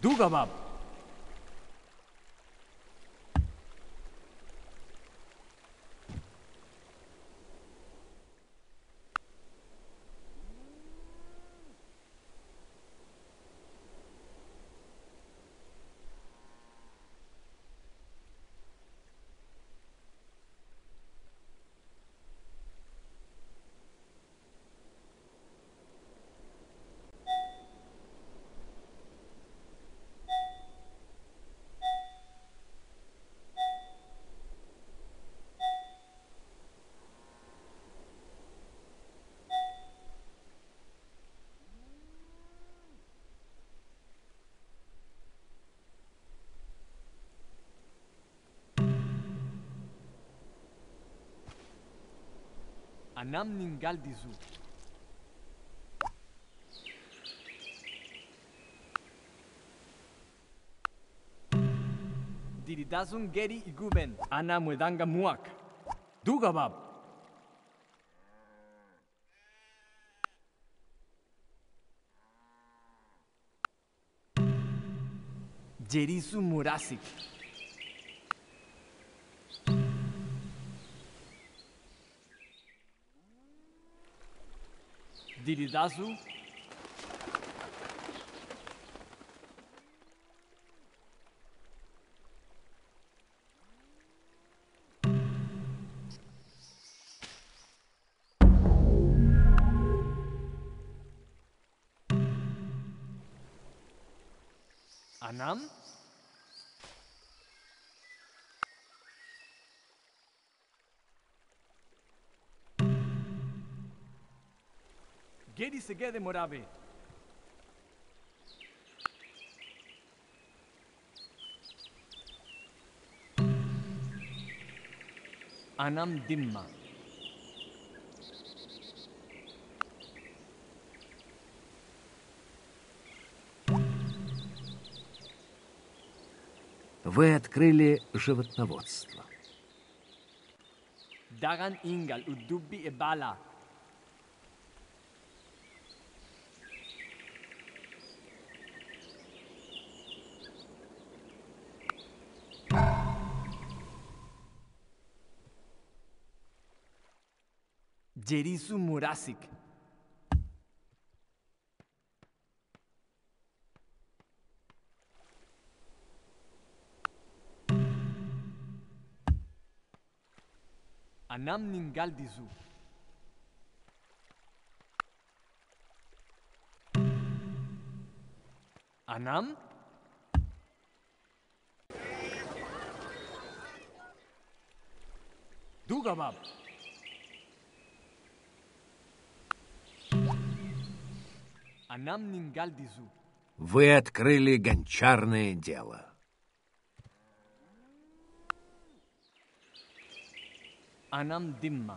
Dugabab. Anam ningal dizu. Diridazun geri iguben. Ana muedanga muak. Dugabab. Jerisu murasik. Diridazu. Anam. Geri segede morabe. Anam dimma. Вы открыли животноводство. Dagan ingal udubbi e bala. Jerisu murasik. Anam ningal dizu. Anam. Dugabab. Anam ningal dizu. Вы открыли гончарное дело. Anam dimma.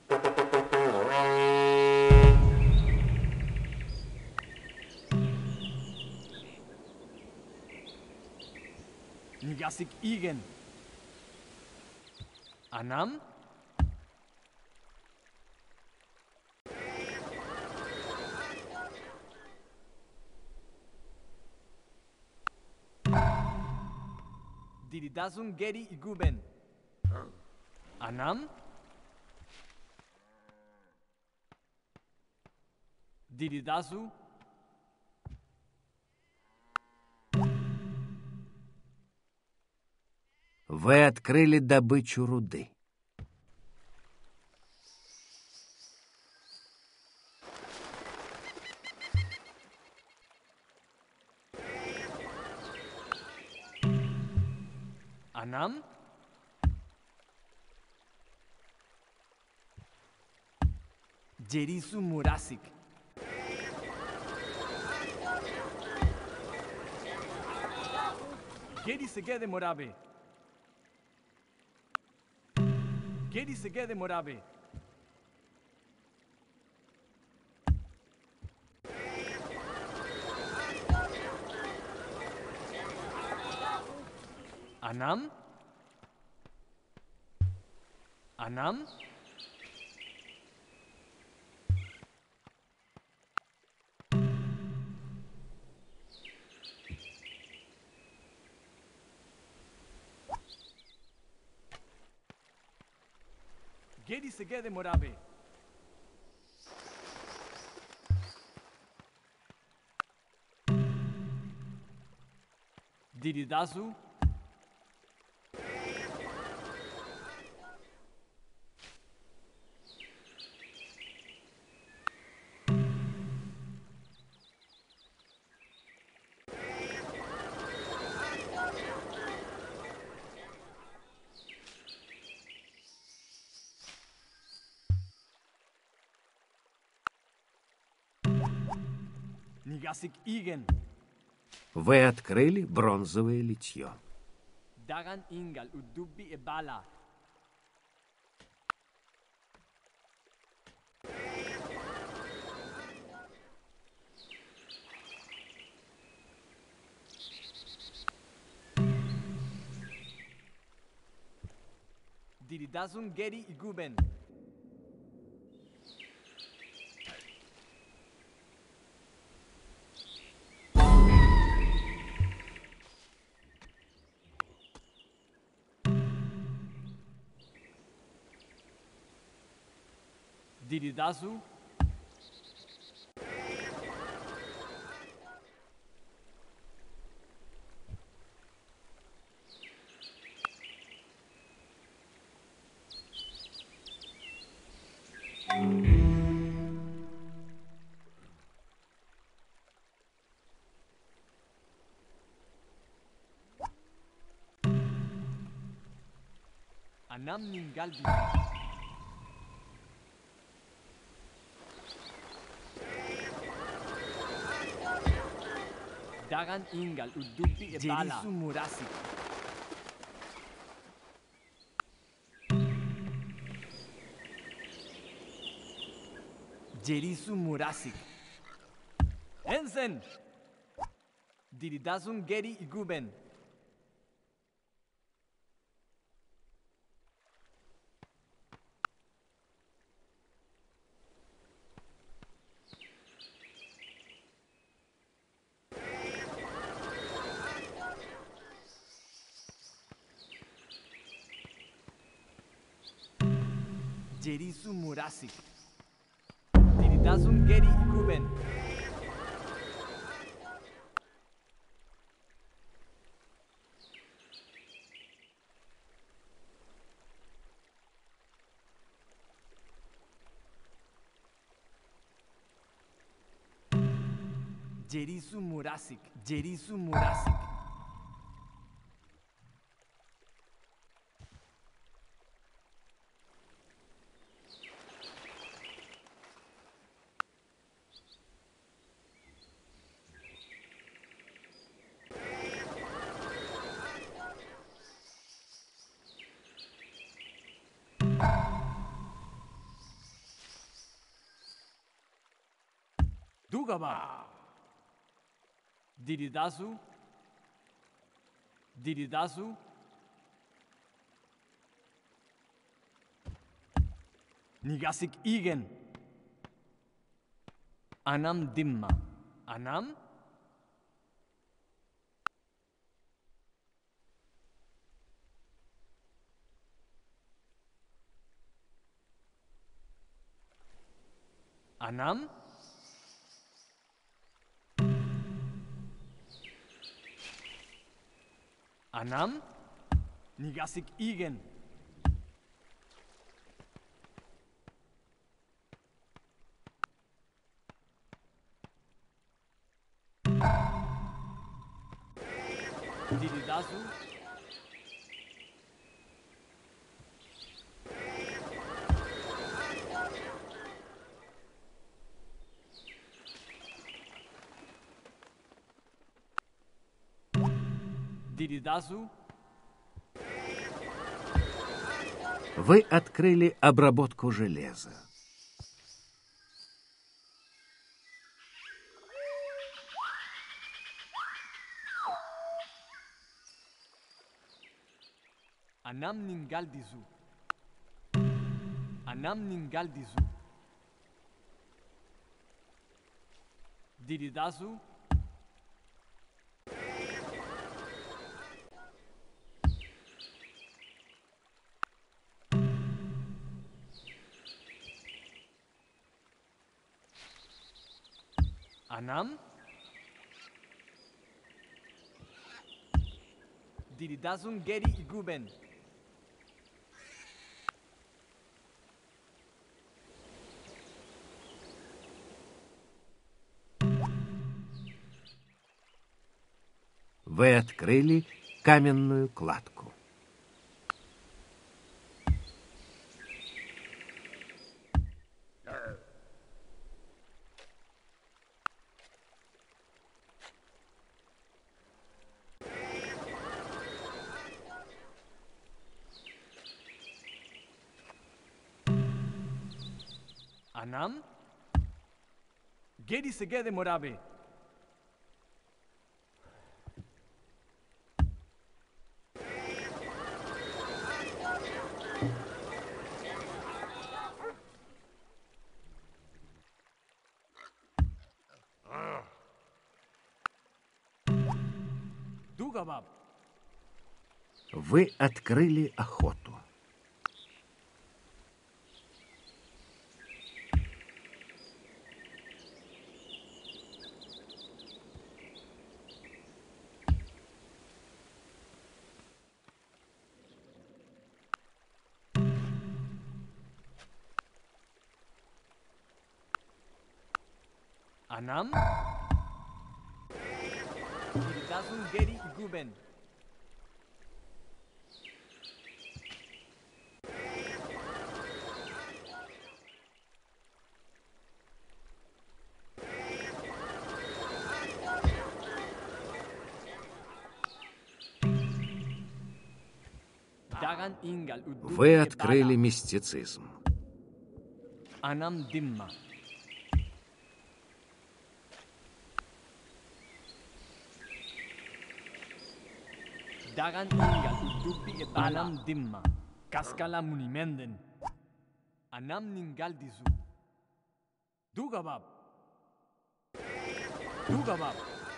Nigasik igen. Anam. Diridazun geri iguben. Anam. Diridazu. Вы открыли добычу руды. Anam. Jerisu murasik. Geri segede morabe. Geri segede morabe. Anam. Anam. Geri segede morabe. Diridazu. Nigasik igen. Вы открыли бронзовое литье. Dagan ingal udubbi e bala. Diridazun geri iguben. Diridazu. Anam ningal di. Dagan ingal udubbi e bala. Jerisu murasik. Jerisu murasik. Ensen. Diridazun geri iguben. Jerisu murasik. Diridazun geri iguben. Jerisu murasik. Jerisu murasik. Dugaba. Diridazu. Diridazu. Nigasik igen. Anam dimma. Anam? Anam? Anam? Nigasik igen. Diridazu. Диридазу. Вы открыли обработку железа. Anam ningaldizu. Anam ningaldizu. Diridazu. Анам? Диридазун Гери и Губен. Вы открыли каменную кладку. Анам? Гери Сегеде Морабе. Дугабаб. Вы открыли охоту. Анам? Диридазун Гери и Губен. Даган Ингал Удуби Вы и открыли Бала. мистицизм. Анам Димма. Dagan Ingal Uddubi e Anam Dimma. Kaskala Munimenden. Anam Ningal Dizu. Dugabab. Dugabab.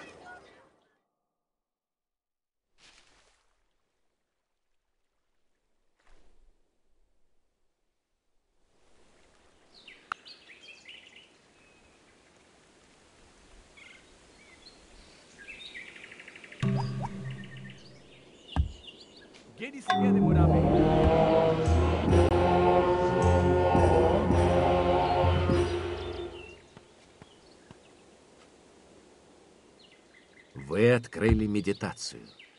Gedi Segede Morabe. Вы открыли медитацию.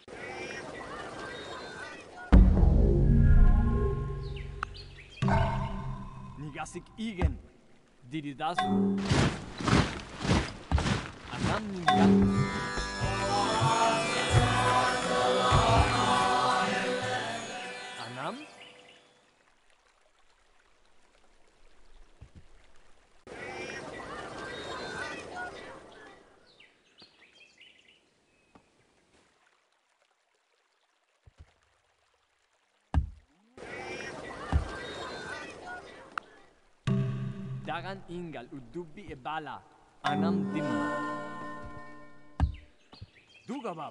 Nigasik Igen. Diridazu. Anam Ningal. Anam? Dagan Ingal Uddubi e Bala. Anam Dimma. Dugabab.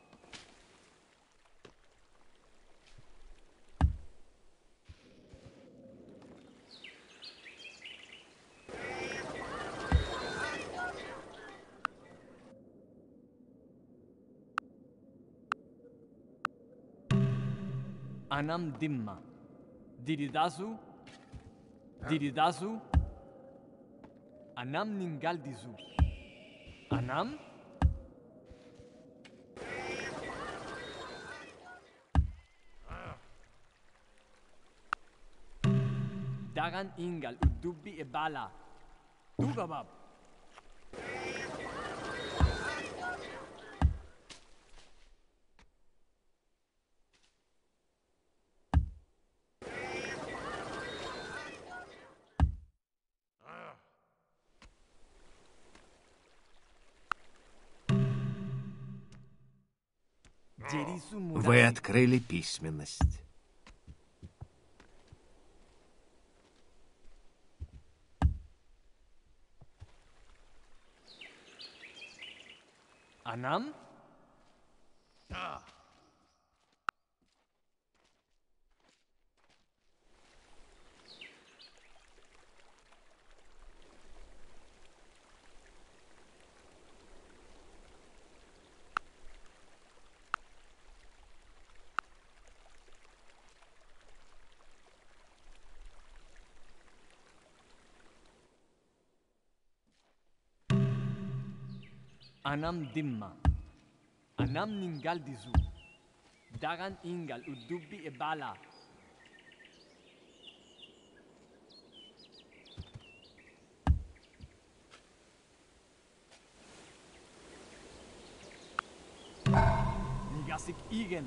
Anam Dimma. Diridazu. Diridazu. Anam Ningal Dizu. Anam? Dagan Ingal Uddubi e Bala. Dugabab. Jerisu Вы Murasi. открыли письменность. Anam? Anam dimma. Anam ningal dizu. Dagan ingal udubi e bala. Nigasik igen.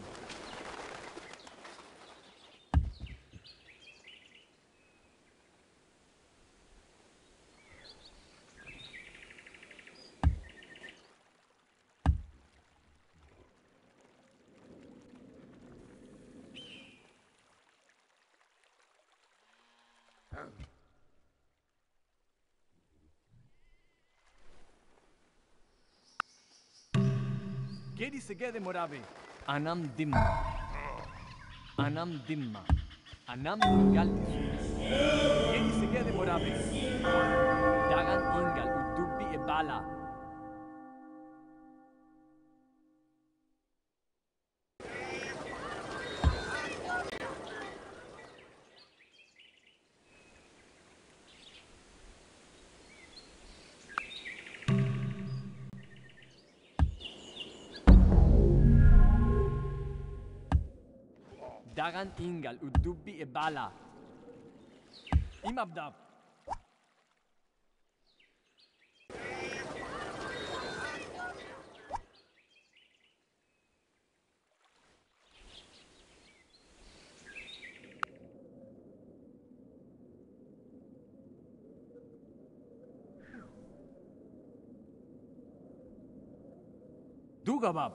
Gedi segede morabe. Anam dimma. Anam dimma. Anam ningal dizu. Gedi segede morabe. Dagan ingal udubi e bala. Dagan ingal udubi e bala. Imabdab. Dugabab.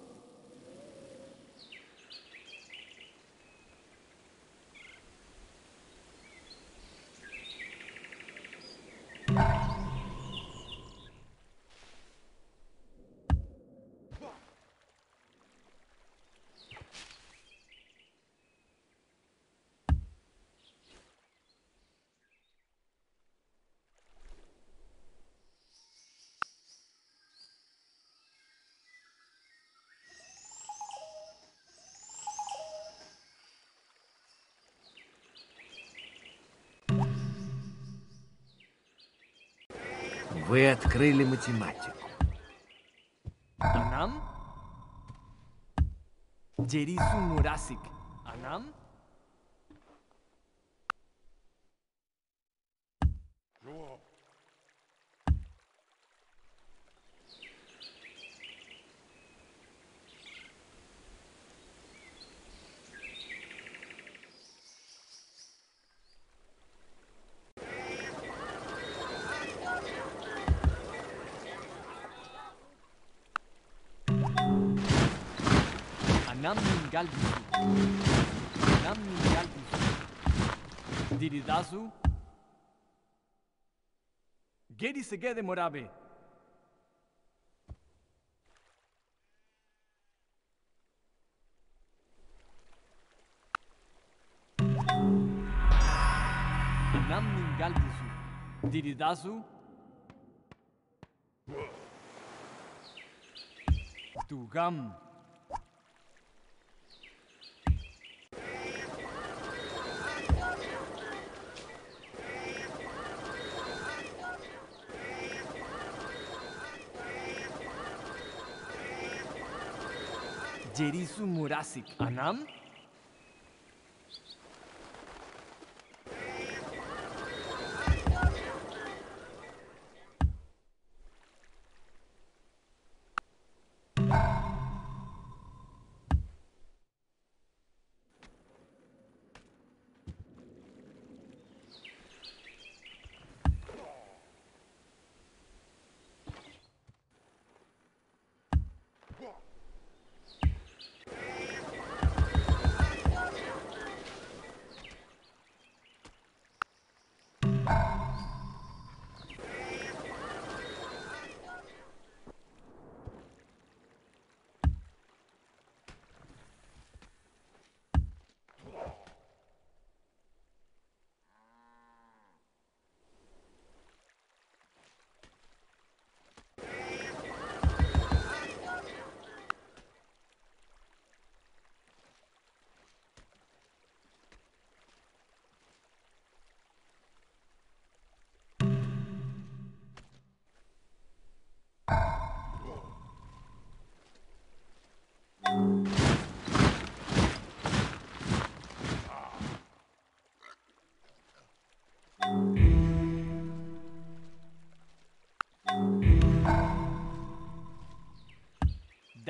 Вы открыли математику. Anam? Jerisu Murasik. Anam? Anam ningal dizu. Anam ningal dizu. Diridazu. Gedi segede morabe. Anam ningal dizu. Diridazu. Dugam. Jerisu Murasik. Anam?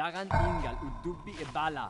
Dagan Ingal Udubbi e Bala.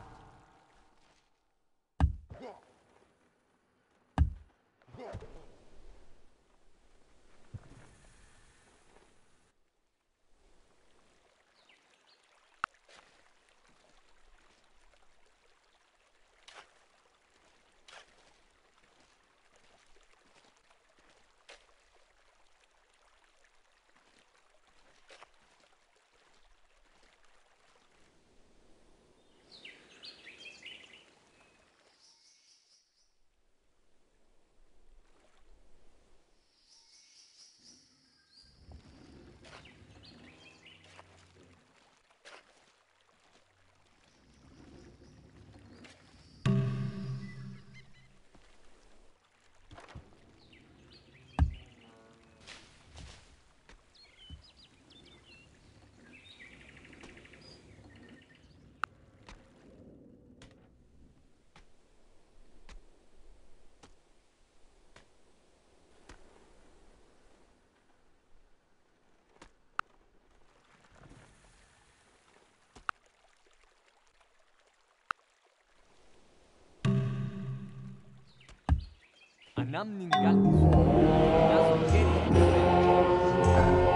Anam Ningal Dasun Geri Guben.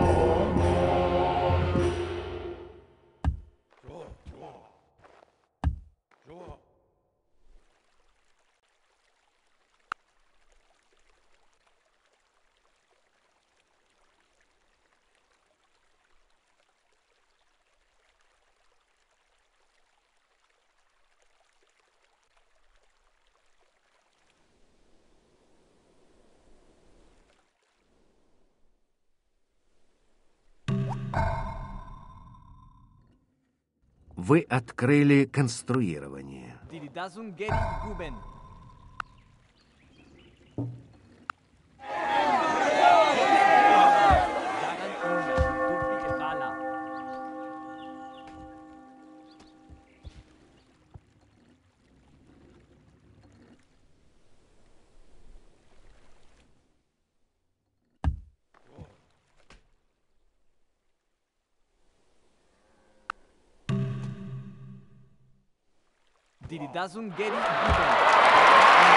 Вы открыли конструирование. Didi Dasun Geri Guben. Dagan Ingal Udubbi e Bala. Didi Dasun Geri Guben.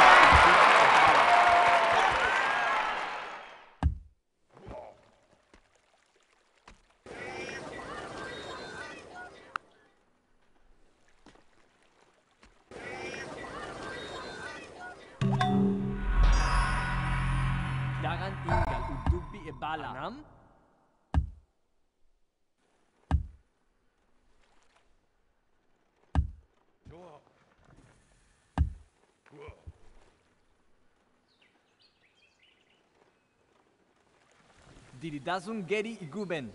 Dagan Ingal Udubbi e Bala. Anam? Didi Dasun Geri Guben.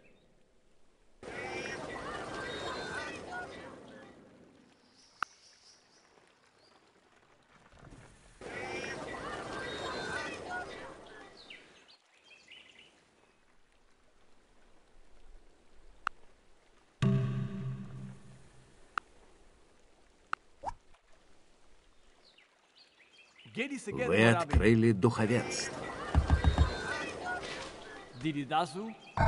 Geri Segede Вы Morabe. открыли духовенство. Didi Dasu.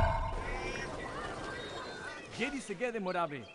Geri Segede Morabe.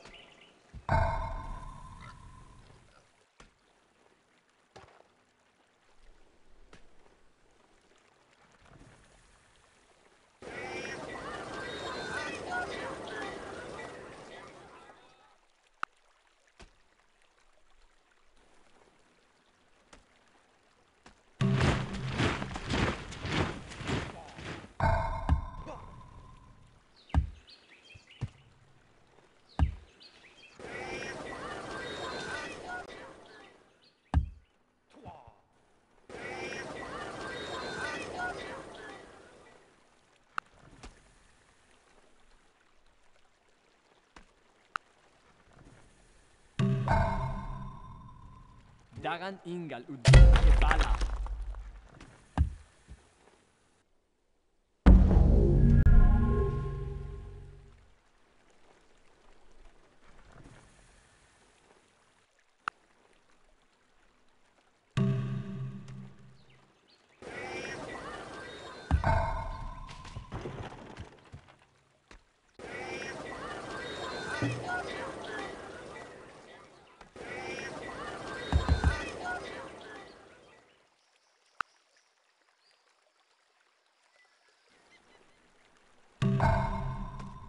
Dagan Ingal Udubbi e Bala.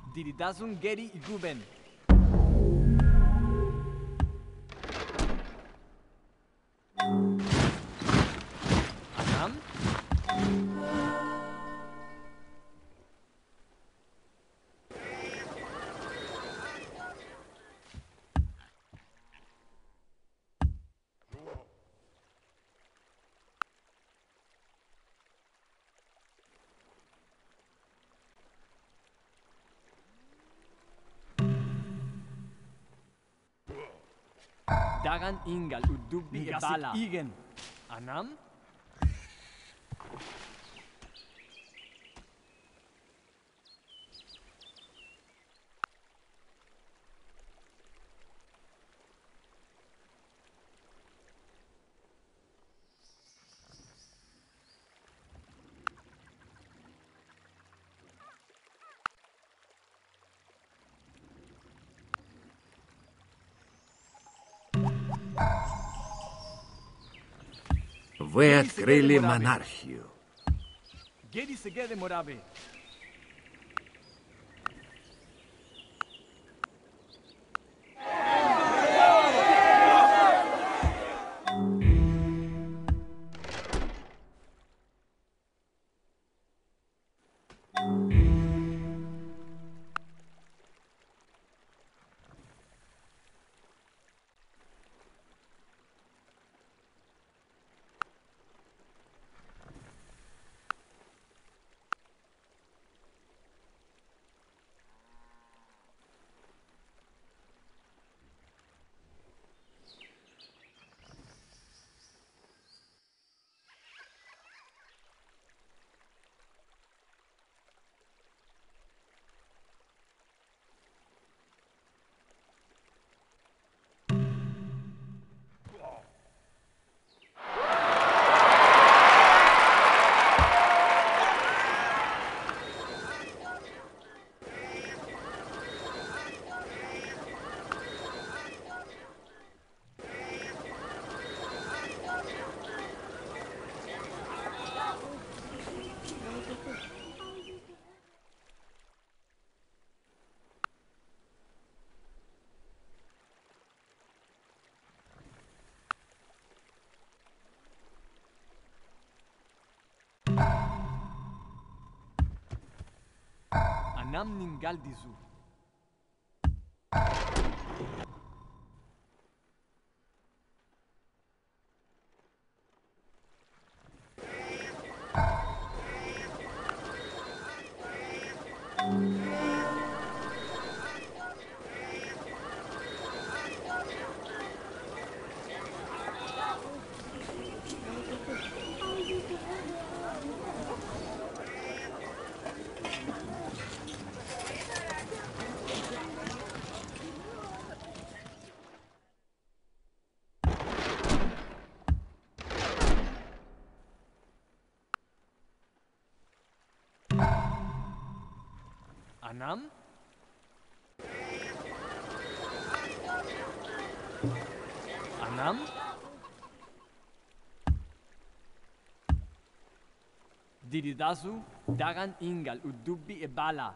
Diridasun geri guben. Anam. Dagan ingal udubbi e bala. Igen. Anam. Вы открыли монархию. Geri segede morabe. Anam ningal dizu. Anam? Anam? Diridasu dagan ingal udubbi e bala.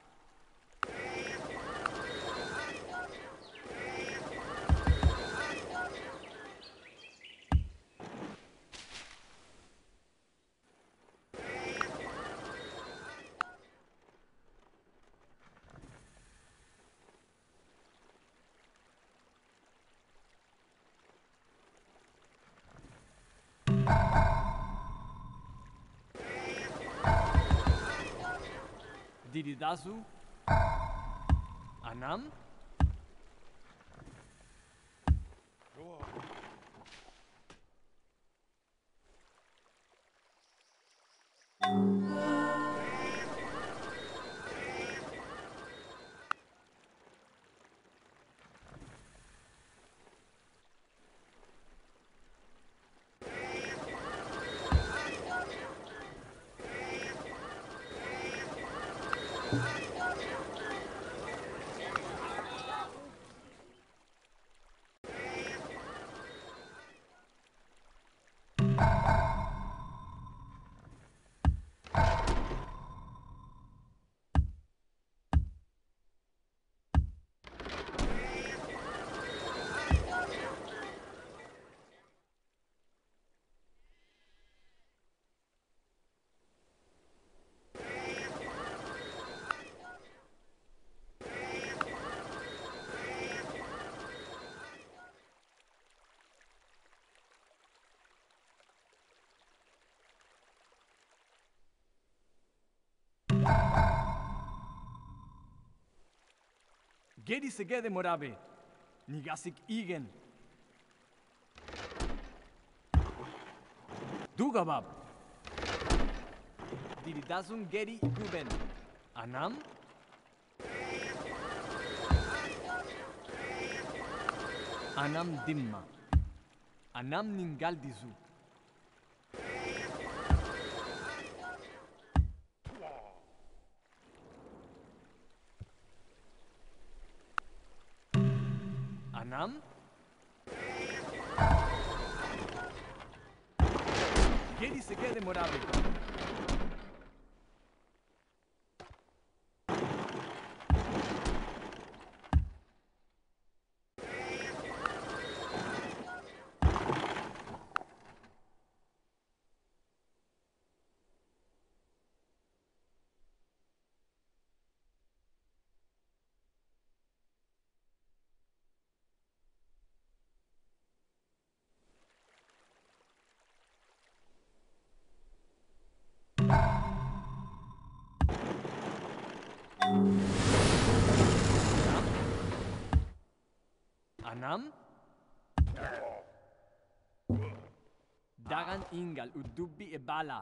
Diridasu Anam? Geri segede morabe. Nigasik igen. Dugabab. Diridasun geri guben. Anam. Anam dimma. Anam ningal dizu. Anam. Geri segede morabe. Anam. Dagan ingal udubbi e bala.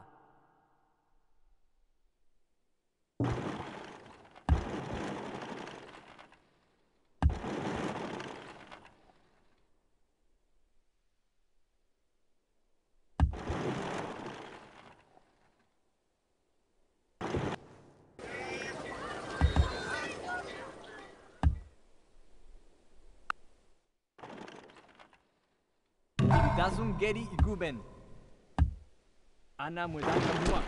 Diridasun geri iguben. Ana muedaka muak.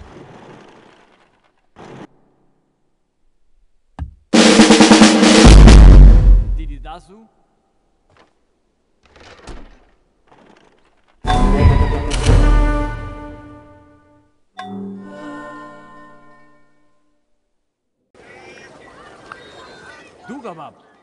Diridasu. Dugabab.